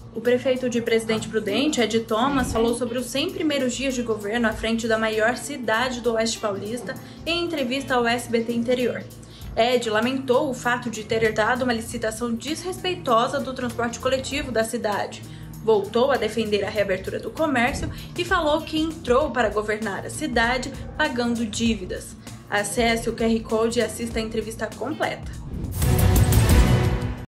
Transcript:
O prefeito de Presidente Prudente, Ed Thomas, falou sobre os 100 primeiros dias de governo à frente da maior cidade do Oeste Paulista em entrevista ao SBT Interior. Ed lamentou o fato de ter dado uma licitação desrespeitosa do transporte coletivo da cidade. Voltou a defender a reabertura do comércio e falou que entrou para governar a cidade pagando dívidas. Acesse o QR Code e assista a entrevista completa.